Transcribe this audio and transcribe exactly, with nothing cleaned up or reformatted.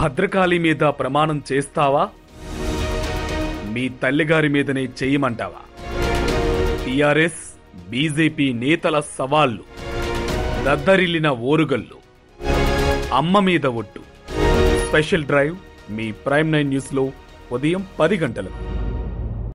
భద్రకాళి మీద ప్రమాణం చేస్తావా? మీ తల్లిగారి మీదనే చేయమంటావా? టిఆర్ఎస్ బీజేపీ నేతల సవాళ్లు, దద్దరిల్లిన ఓరుగల్లు, అమ్మ మీద ఒట్టు. స్పెషల్ డ్రైవ్ మీ ప్రైమ్ నైన్ న్యూస్లో ఉదయం పది గంటలకు.